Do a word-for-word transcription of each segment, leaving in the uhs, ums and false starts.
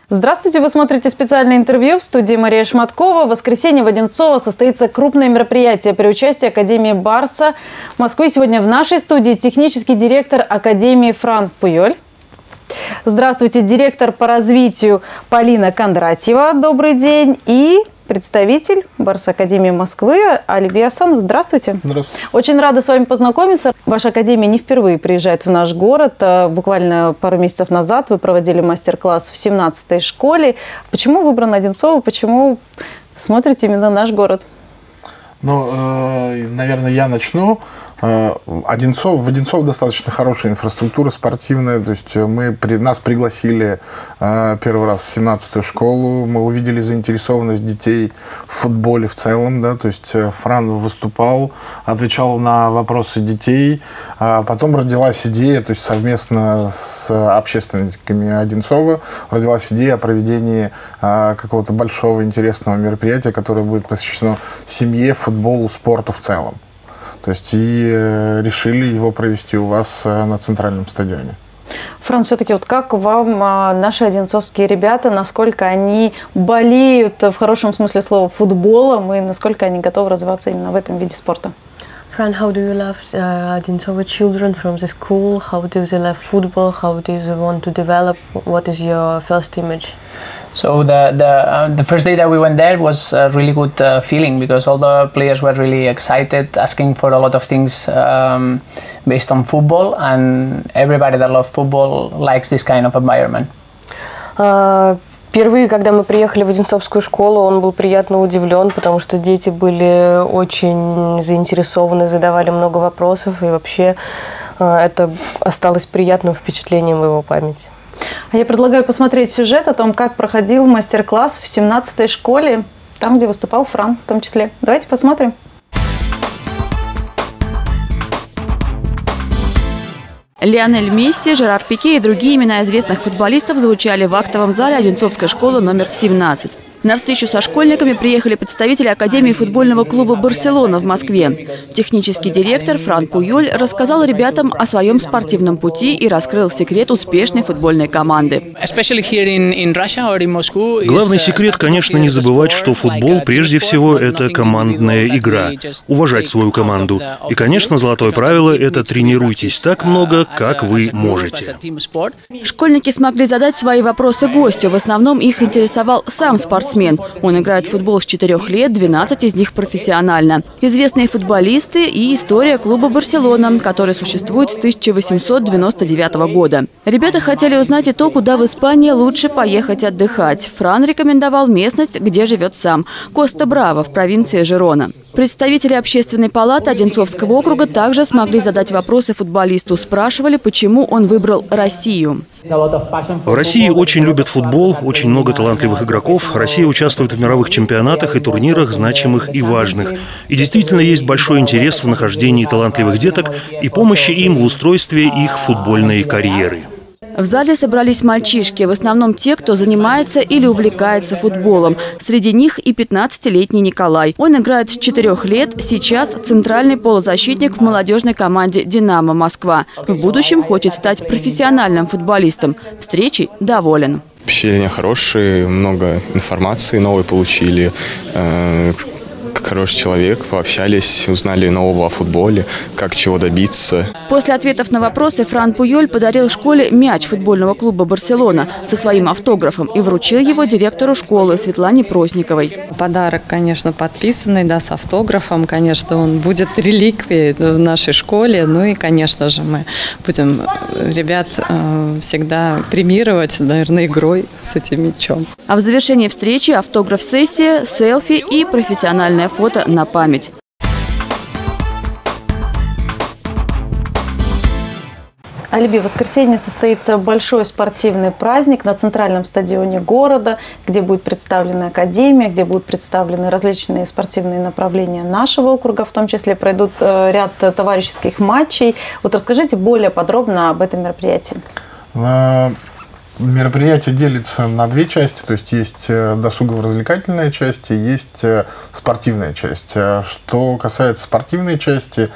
Здравствуйте, вы смотрите специальное интервью в студии Мария Шматкова. В воскресенье в Одинцово состоится крупное мероприятие при участии Академии Барса. В Москве сегодня в нашей студии технический директор Академии Фран Пуйоль. Здравствуйте, директор по развитию Полина Кондратьева. Добрый день. И представитель Барса Академии Москвы Алиби Асанов. Здравствуйте. Здравствуйте. Очень рада с вами познакомиться. Ваша академия не впервые приезжает в наш город. Буквально пару месяцев назад вы проводили мастер-класс в семнадцатой школе. Почему выбран Одинцово? Почему смотрите именно наш город? Ну, э, наверное, я начну. Одинцово, в Одинцово достаточно хорошая инфраструктура спортивная, то есть мы, нас пригласили э, первый раз в семнадцатую школу, мы увидели заинтересованность детей в футболе в целом, да, то есть Фран выступал, отвечал на вопросы детей, а потом родилась идея, то есть совместно с общественниками Одинцова родилась идея о проведении э, какого-то большого интересного мероприятия, которое будет посвящено семье, футболу, спорту в целом. То есть и э, решили его провести у вас э, на центральном стадионе. Фран, все-таки вот как вам а, наши одинцовские ребята, насколько они болеют в хорошем смысле слова футболом и насколько они готовы развиваться именно в этом виде спорта? Fran, how do you love uh, Одинцово children from the school? How do they love football? How do you want to develop? What is your first image? So the the uh, the first day that we went there was a really good uh, feeling because all the players were really excited, asking for a lot of things um, based on football, and everybody that loves football likes this kind of environment. Uh, Впервые, когда мы приехали в Одинцовскую школу, он был приятно удивлен, потому что дети были очень заинтересованы, задавали много вопросов, и вообще это осталось приятным впечатлением в его памяти. А я предлагаю посмотреть сюжет о том, как проходил мастер-класс в семнадцатой школе, там, где выступал Фран в том числе. Давайте посмотрим. Лионель Месси, Жерар Пике и другие имена известных футболистов звучали в актовом зале Одинцовской школы номер семнадцать. На встречу со школьниками приехали представители Академии футбольного клуба «Барселона» в Москве. Технический директор Фран Пуйоль рассказал ребятам о своем спортивном пути и раскрыл секрет успешной футбольной команды. Главный секрет, конечно, не забывать, что футбол прежде всего это командная игра. Уважать свою команду. И, конечно, золотое правило – это тренируйтесь так много, как вы можете. Школьники смогли задать свои вопросы гостю. В основном их интересовал сам спортсмен. Он играет в футбол с четырёх лет, двенадцать из них профессионально. Известные футболисты и история клуба «Барселона», который существует с тысяча восемьсот девяносто девятого года. Ребята хотели узнать и то, куда в Испании лучше поехать отдыхать. Фран рекомендовал местность, где живет сам – Коста-Браво в провинции Жирона. Представители общественной палаты Одинцовского округа также смогли задать вопросы футболисту. Спрашивали, почему он выбрал Россию. В России очень любят футбол, очень много талантливых игроков. Россия участвует в мировых чемпионатах и турнирах, значимых и важных. И действительно есть большой интерес в нахождении талантливых деток и помощи им в устройстве их футбольной карьеры. В зале собрались мальчишки, в основном те, кто занимается или увлекается футболом. Среди них и пятнадцатилетний Николай. Он играет с четырёх лет, сейчас центральный полузащитник в молодежной команде «Динамо Москва». В будущем хочет стать профессиональным футболистом. Встречей доволен. Впечатления хорошие, много информации новой получили. Хороший человек, пообщались, узнали нового о футболе, как чего добиться. После ответов на вопросы Фран Пуйоль подарил школе мяч футбольного клуба «Барселона» со своим автографом и вручил его директору школы Светлане Просниковой. Подарок, конечно, подписанный, да, с автографом. Конечно, он будет реликвией в нашей школе. Ну и, конечно же, мы будем ребят э, всегда премировать, наверное, игрой с этим мячом. А в завершении встречи автограф-сессия, селфи и профессиональная фото на память. Алиби, в воскресенье состоится большой спортивный праздник на центральном стадионе города, где будет представлена академия, где будут представлены различные спортивные направления нашего округа, в том числе пройдут ряд товарищеских матчей. Вот расскажите более подробно об этом мероприятии. Мероприятие делится на две части, то есть есть досугово-развлекательная часть и есть спортивная часть. Что касается спортивной части,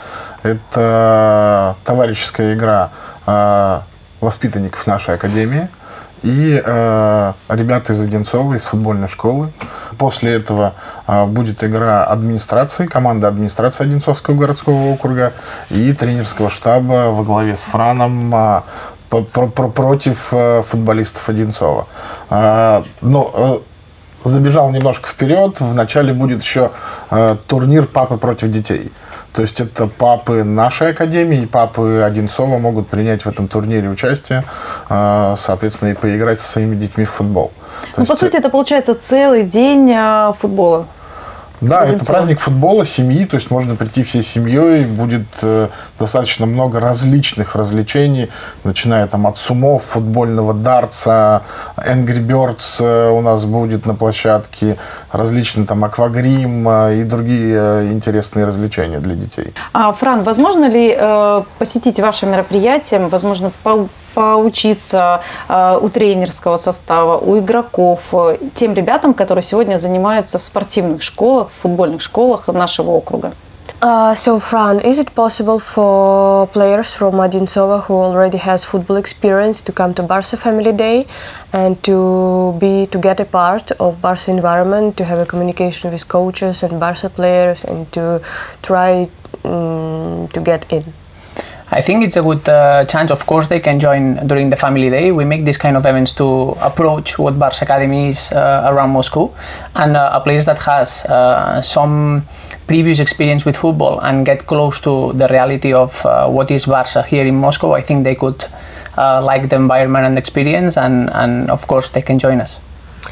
это товарищеская игра воспитанников нашей академии. и э, ребята из Одинцова, из футбольной школы. После этого э, будет игра администрации, команда администрации Одинцовского городского округа и тренерского штаба во главе с Франом э, по, про, про, против э, футболистов Одинцова. Э, но э, забежал немножко вперед. Вначале будет еще э, турнир «Папы против детей». То есть это папы нашей академии и папы Одинцова могут принять в этом турнире участие, э, соответственно, и поиграть со своими детьми в футбол. Ну, по сути, это получается целый день э, футбола. Да, это праздник футбола, семьи, то есть можно прийти всей семьей, будет э, достаточно много различных развлечений, начиная там от сумо, футбольного дартса, Angry Birds э, у нас будет на площадке, различные там аквагрим э, и другие э, интересные развлечения для детей. А, Фран, возможно ли э, посетить ваше мероприятие, возможно, по поучиться э, у тренерского состава, у игроков, э, тем ребятам, которые сегодня занимаются в спортивных школах, в футбольных школах нашего округа? Uh, so, Fran, is it possible for players from Одинцово who already has football experience to come to Barca Family Day and to be to get a part of Barca environment, to have a communication with coaches and Barca players, and to try um, to get in? I think it's a good uh, chance. Of course, they can join during the family day. We make this kind of events to approach what Barca Academy is uh, around Moscow, and uh, a place that has uh, some previous experience with football and get close to the reality of uh, what is Barca here in Moscow. I think they could uh, like the environment and experience, and, and of course they can join us.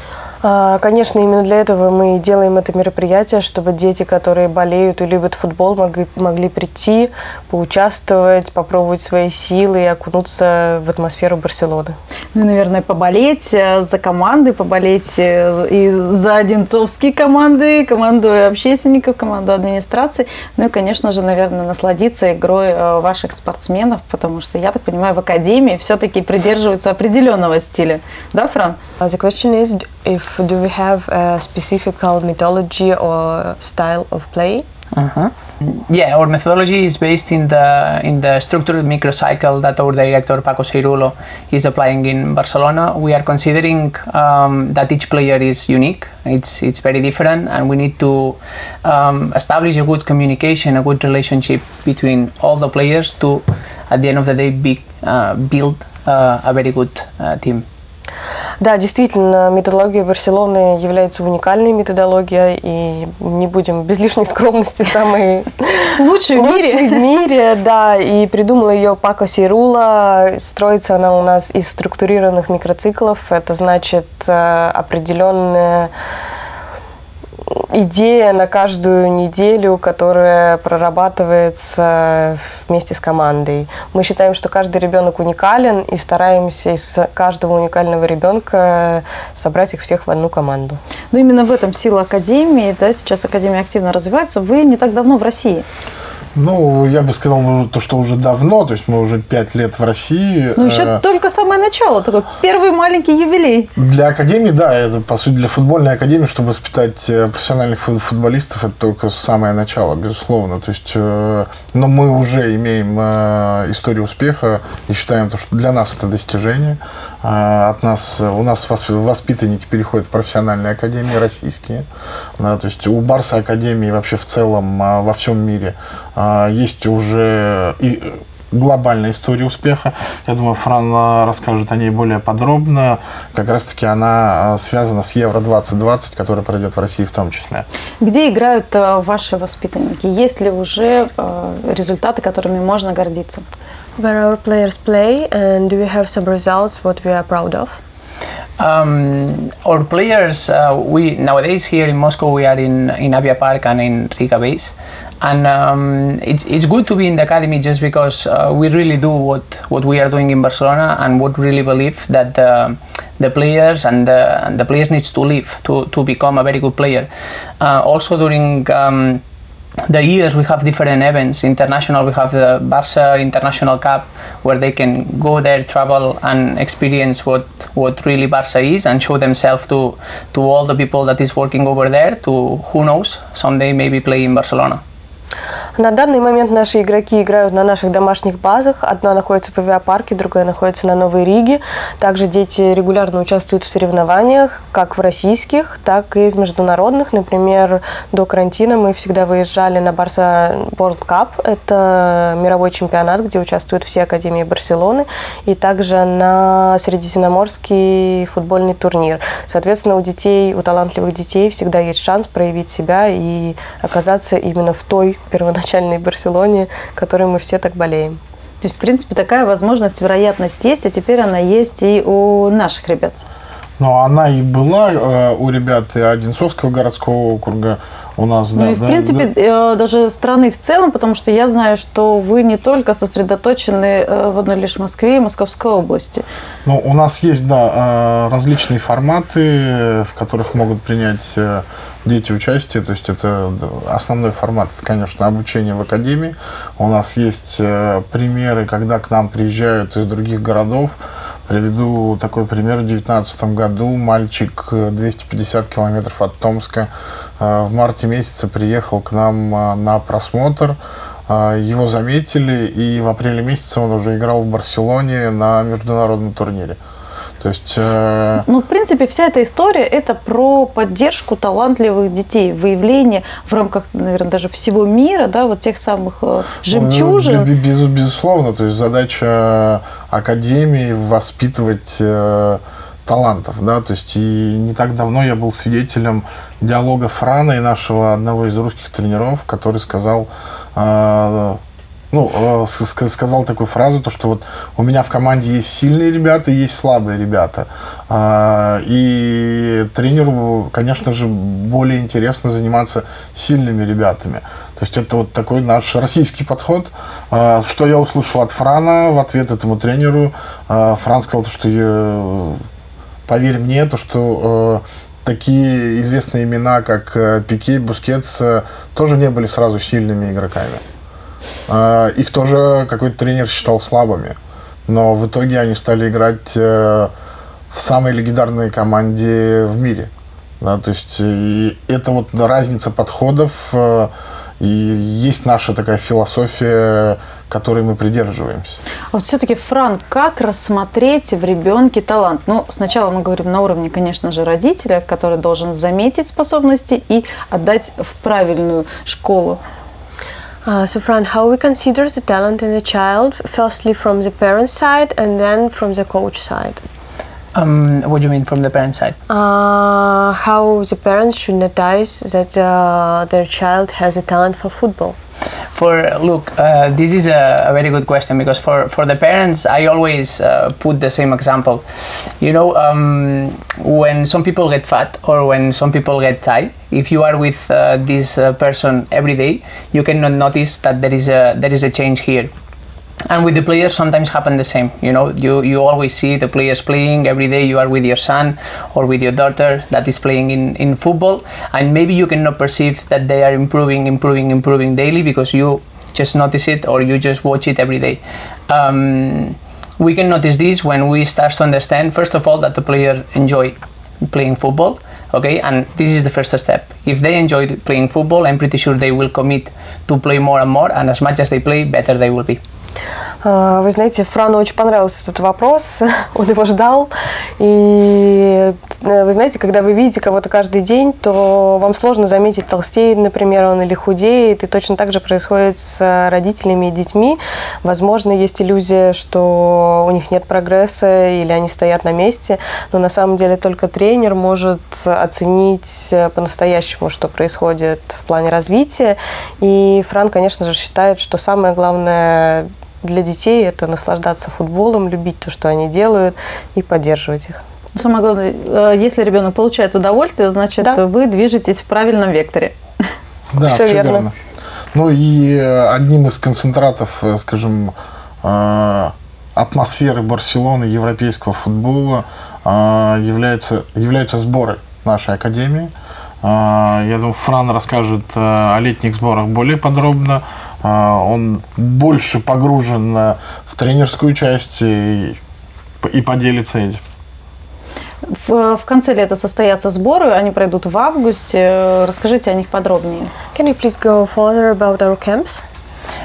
Конечно, именно для этого мы делаем это мероприятие, чтобы дети, которые болеют и любят футбол, могли, могли прийти, поучаствовать, попробовать свои силы и окунуться в атмосферу Барселоны. Ну, наверное, поболеть за команды, поболеть и за одинцовские команды, команду общественников, команду администрации. Ну и, конечно же, наверное, насладиться игрой ваших спортсменов, потому что, я так понимаю, в академии все-таки придерживаются определенного стиля. Да, Фран? The question is, if do we have a specific methodology or style of play? Uh-huh. Yeah, our methodology is based in the in the structured microcycle that our director Paco Seirulo is applying in Barcelona. We are considering um, that each player is unique. It's it's very different, and we need to um, establish a good communication, a good relationship between all the players to, at the end of the day, be, uh, build uh, a very good uh, team. Да, действительно, методология Барселоны является уникальной методологией, и не будем без лишней скромности, самые лучшие в мире. в мире, да, и придумала ее Пако Сейрула. Строится она у нас из структурированных микроциклов, это значит определенная идея на каждую неделю, которая прорабатывается вместе с командой. Мы считаем, что каждый ребенок уникален, и стараемся из каждого уникального ребенка собрать их всех в одну команду. Ну, именно в этом сила Академии, да, сейчас Академия активно развивается. Вы не так давно в России. Ну, я бы сказал, то, что уже давно, то есть мы уже пять лет в России. Ну, еще э, только самое начало, такой первый маленький юбилей. Для Академии, да, это, по сути, для футбольной Академии, чтобы воспитать профессиональных футболистов, это только самое начало, безусловно. То есть, э, но мы уже имеем э, историю успеха и считаем, то, что для нас это достижение. Э, от нас, у нас воспитанники переходят в профессиональные академии российские. Да, то есть у Барса Академии вообще в целом э, во всем мире есть уже и глобальная история успеха. Я думаю, Фран расскажет о ней более подробно. Как раз-таки она связана с Евро двадцать двадцать, который пройдет в России в том числе. Где играют ваши воспитанники? Есть ли уже результаты, которыми можно гордиться? Where our players play, and do we have some results what we are proud of? Um, our players, uh, we nowadays here in Moscow, we are in in Avia Park and in Riga base. And um, it's, it's good to be in the academy just because uh, we really do what, what we are doing in Barcelona, and what really believe that the, the players and the, and the players needs to live to, to become a very good player. Uh, also during um, the years we have different events. International, we have the Barca International Cup, where they can go there, travel and experience what, what really Barca is, and show themselves to, to all the people that is working over there, to, who knows, someday maybe play in Barcelona. На данный момент наши игроки играют на наших домашних базах. Одна находится в авиапарке, другая находится на Новой Риге. Также дети регулярно участвуют в соревнованиях, как в российских, так и в международных. Например, до карантина мы всегда выезжали на Barça World Cup. Это мировой чемпионат, где участвуют все академии Барселоны. И также на Средиземноморский футбольный турнир. Соответственно, у детей, у талантливых детей всегда есть шанс проявить себя и оказаться именно в той первоначальной Барселоне, которой мы все так болеем. То есть, в принципе, такая возможность, вероятность есть, а теперь она есть и у наших ребят. Но она и была э, у ребят и Одинцовского городского округа у нас. Ну да, и, в да, принципе, да. даже страны в целом, потому что я знаю, что вы не только сосредоточены в одной лишь Москве и Московской области. Ну, у нас есть, да, различные форматы, в которых могут принять дети участие. То есть это основной формат, конечно, обучение в академии. У нас есть примеры, когда к нам приезжают из других городов. Приведу такой пример. В две тысячи девятнадцатом году мальчик двести пятьдесят километров от Томска в марте месяце приехал к нам на просмотр. Его заметили, и в апреле месяце он уже играл в Барселоне на международном турнире. То есть, э... Ну, в принципе, вся эта история – это про поддержку талантливых детей, выявление в рамках, наверное, даже всего мира, да, вот тех самых э, жемчужин. Ну, без, безусловно, то есть задача академии воспитывать э, талантов, да, то есть и не так давно я был свидетелем диалога Франа и нашего одного из русских тренеров, который сказал, э, ну, сказал такую фразу, то, что вот у меня в команде есть сильные ребята и есть слабые ребята. И тренеру, конечно же, более интересно заниматься сильными ребятами. То есть это вот такой наш российский подход. Что я услышал от Франа в ответ этому тренеру? Фран сказал, что я, поверь мне, то, что такие известные имена, как Пике, Бускетс, тоже не были сразу сильными игроками. Их тоже какой-то тренер считал слабыми, но в итоге они стали играть в самой легендарной команде в мире. Да, то есть и это вот разница подходов, и есть наша такая философия, которой мы придерживаемся. А вот все-таки, Фран, как рассмотреть в ребенке талант? Ну, сначала мы говорим на уровне, конечно же, родителя, который должен заметить способности и отдать в правильную школу. Uh, so, Fran, how we consider the talent in a child, firstly from the parent side and then from the coach side? Um, what do you mean from the parent side? Uh, how the parents should notice that uh, their child has a talent for football? For look, uh, this is a, a very good question, because for, for the parents, I always uh, put the same example. You know, um, when some people get fat or when some people get tight, if you are with uh, this uh, person every day, you cannot notice that there is a there is a change here. And with the players, sometimes happen the same. You know, you, you always see the players playing every day. You are with your son or with your daughter that is playing in, in football, and maybe you cannot perceive that they are improving, improving, improving daily because you just notice it or you just watch it every day. Um, we can notice this when we start to understand, first of all, that the player enjoy playing football. Okay, and this is the first step. If they enjoy playing football, I'm pretty sure they will commit to play more and more, and as much as they play, better they will be. Вы знаете, Франу очень понравился этот вопрос, он его ждал. И вы знаете, когда вы видите кого-то каждый день, то вам сложно заметить, толстеет, например, он или худеет. И точно так же происходит с родителями и детьми. Возможно, есть иллюзия, что у них нет прогресса или они стоят на месте. Но на самом деле только тренер может оценить по-настоящему, что происходит в плане развития. И Фран, конечно же, считает, что самое главное для детей – это наслаждаться футболом, любить то, что они делают, и поддерживать их. Самое главное, если ребенок получает удовольствие, значит, да, вы движетесь в правильном векторе. Да, все, все верно. верно. Ну и одним из концентратов, скажем, атмосферы Барселоны, европейского футбола является, являются сборы нашей академии. Я думаю, Фран расскажет о летних сборах более подробно. Он больше погружен в тренерскую часть и, и поделится этим. В, в конце лета состоятся сборы, они пройдут в августе. Расскажите о них подробнее. Can you please go further about our camps?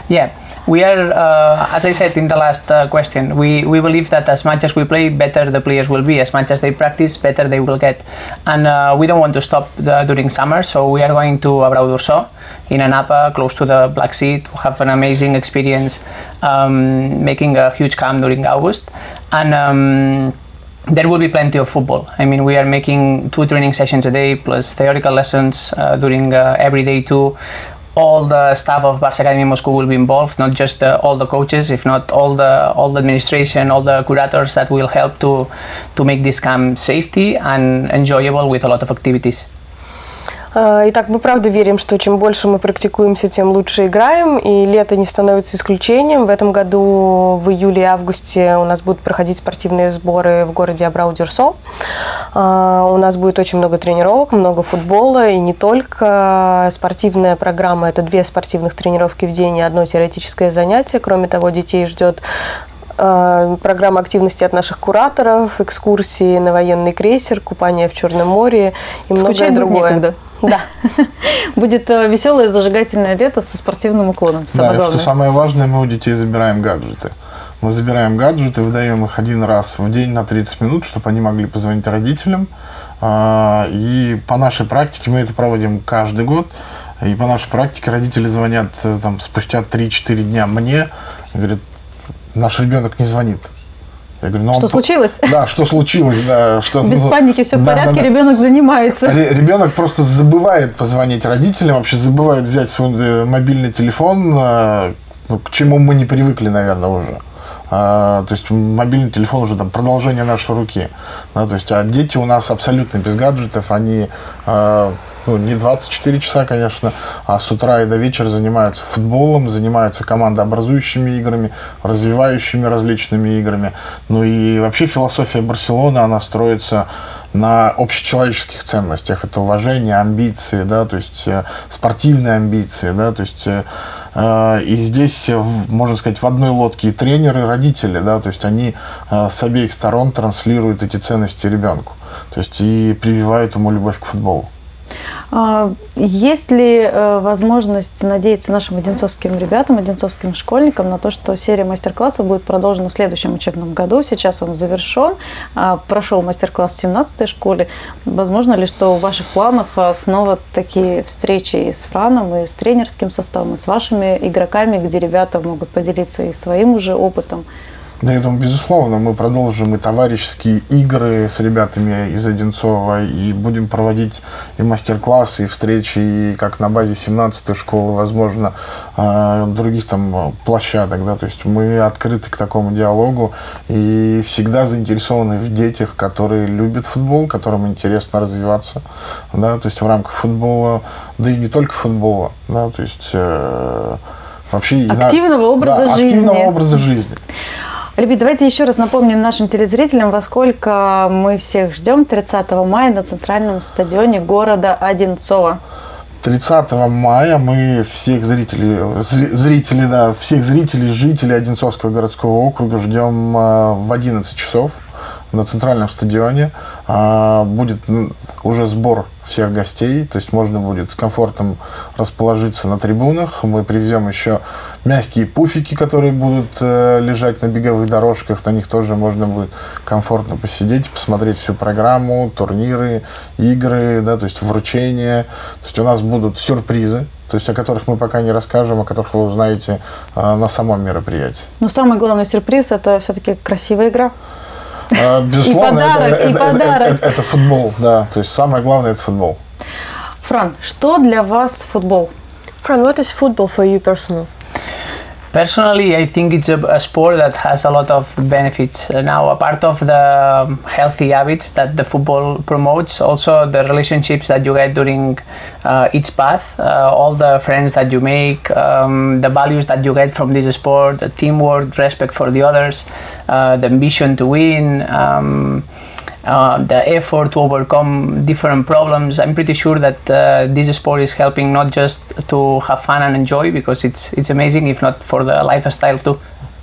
Yeah. We are, uh, as I said in the last uh, question, we, we believe that as much as we play, better the players will be. As much as they practice, better they will get. And uh, we don't want to stop the, during summer, so we are going to Abrau d'Orsó in Anapa, close to the Black Sea, to have an amazing experience, um, making a huge camp during August. And um, there will be plenty of football. I mean, we are making two training sessions a day, plus theoretical lessons uh, during uh, every day too. All the staff of Barça Academy Moscow will be involved, not just uh, all the coaches, if not all the all the administration, all the curators that will help to to make this camp safety and enjoyable with a lot of activities. Итак, мы правда верим, что чем больше мы практикуемся, тем лучше играем, и лето не становится исключением. В этом году в июле и августе у нас будут проходить спортивные сборы в городе Абрау д'Орсó. У нас будет очень много тренировок, много футбола, и не только. Спортивная программа – это две спортивных тренировки в день и одно теоретическое занятие. Кроме того, детей ждет программа активности от наших кураторов, экскурсии на военный крейсер, купание в Черном море и многое другое. Некогда. Да. Будет веселое зажигательное лето со спортивным уклоном. Да, и что самое важное, мы у детей забираем гаджеты. Мы забираем гаджеты, выдаем их один раз в день на тридцать минут, чтобы они могли позвонить родителям. И по нашей практике, мы это проводим каждый год, и по нашей практике родители звонят там, спустя три-четыре дня мне, говорят, наш ребенок не звонит. Я говорю, ну, что он... случилось? Да, что случилось, да. Что... Без паники, все в да, порядке, да, да. Ребенок занимается. Ребенок просто забывает позвонить родителям, вообще забывает взять свой мобильный телефон, ну, к чему мы не привыкли, наверное, уже. А, то есть мобильный телефон уже там продолжение нашей руки. Да, то есть, а дети у нас абсолютно без гаджетов, они... А, ну, не двадцать четыре часа, конечно, а с утра и до вечера занимаются футболом, занимаются командообразующими играми, развивающими различными играми. Ну и вообще философия Барселоны, она строится на общечеловеческих ценностях. Это уважение, амбиции, да, то есть э, спортивные амбиции, да, то есть э, и здесь, можно сказать, в одной лодке и тренеры, и родители, да, то есть они э, с обеих сторон транслируют эти ценности ребенку, то есть и прививают ему любовь к футболу. Есть ли возможность надеяться нашим одинцовским ребятам, одинцовским школьникам на то, что серия мастер-классов будет продолжена в следующем учебном году? Сейчас он завершен, прошел мастер-класс в семнадцатой школе. Возможно ли, что в ваших планах снова такие встречи и с Франом, и с тренерским составом, и с вашими игроками, где ребята могут поделиться и своим уже опытом? Да, я думаю, безусловно, мы продолжим и товарищеские игры с ребятами из Одинцова, и будем проводить и мастер-классы, и встречи, и как на базе семнадцатой школы, возможно, других там площадок, да, то есть мы открыты к такому диалогу и всегда заинтересованы в детях, которые любят футбол, которым интересно развиваться, да, то есть в рамках футбола, да и не только футбола, да, то есть э, вообще... Активного образа да, жизни. Активного образа жизни. Ребят, давайте еще раз напомним нашим телезрителям, во сколько мы всех ждем тридцатого мая на центральном стадионе города Одинцово. тридцатого мая мы всех зрителей, зрителей, да, всех зрителей, жителей Одинцовского городского округа ждем в одиннадцать часов на центральном стадионе. Будет уже сбор всех гостей, то есть можно будет с комфортом расположиться на трибунах. Мы привезем еще мягкие пуфики, которые будут лежать на беговых дорожках. На них тоже можно будет комфортно посидеть, посмотреть всю программу, турниры, игры, да, то есть вручения. То есть у нас будут сюрпризы, то есть о которых мы пока не расскажем, о которых вы узнаете на самом мероприятии. Но самый главный сюрприз – это все-таки красивая игра. Безусловно, и подарок, это, и это, подарок. Это, это, это футбол, да. То есть самое главное – это футбол. Фран, что для вас футбол? Фран, what is football for you personally? Personally, I think it's a, a sport that has a lot of benefits. Uh, now, a part of the um, healthy habits that the football promotes, also the relationships that you get during uh, each path, uh, all the friends that you make, um, the values that you get from this sport, the teamwork, respect for the others, uh, the ambition to win, um, Uh, the effort to overcome different problems. I'm pretty sure that uh, this sport is helping not just to have fun and enjoy, because it's it's amazing, if not for the lifestyle too.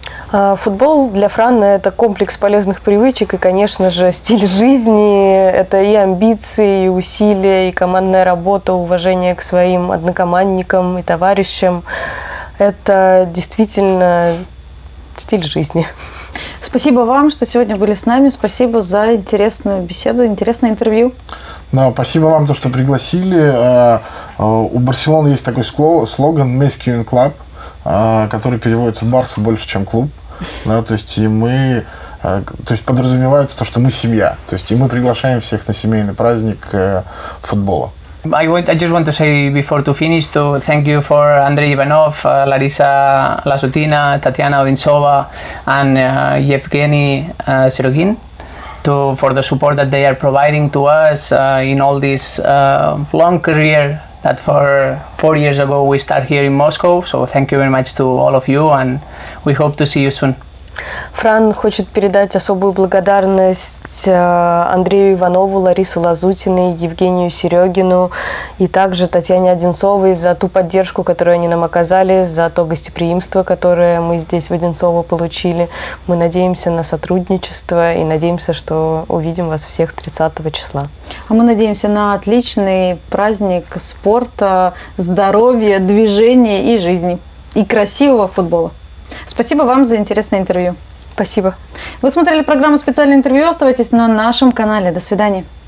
Футбол для Франа – это комплекс полезных привычек и, конечно же, стиль жизни. Это и амбиции, и усилия, и командная работа, уважение к своим однокомандникам и товарищам. Это действительно стиль жизни. Спасибо вам, что сегодня были с нами. Спасибо за интересную беседу, интересное интервью. Да, спасибо вам, то, что пригласили. У Барселоны есть такой слоган «Més que un club», который переводится «Барса больше, чем клуб». Да, то есть и мы, то есть подразумевается то, что мы семья. То есть и мы приглашаем всех на семейный праздник футбола. I, want, I just want to say before to finish to thank you for Andrei Ivanov, uh, Larisa Lasutina, Tatiana Odintsova, and uh, Yevgeny uh, Sirogin to for the support that they are providing to us uh, in all this uh, long career that for four years ago we started here in Moscow. So thank you very much to all of you, and we hope to see you soon. Фран хочет передать особую благодарность Андрею Иванову, Ларисе Лазутиной, Евгению Серегину и также Татьяне Одинцовой за ту поддержку, которую они нам оказали, за то гостеприимство, которое мы здесь в Одинцово получили. Мы надеемся на сотрудничество и надеемся, что увидим вас всех тридцатого числа. А мы надеемся на отличный праздник спорта, здоровья, движения и жизни. И красивого футбола. Спасибо вам за интересное интервью. Спасибо. Вы смотрели программу «Специальное интервью». Оставайтесь на нашем канале. До свидания.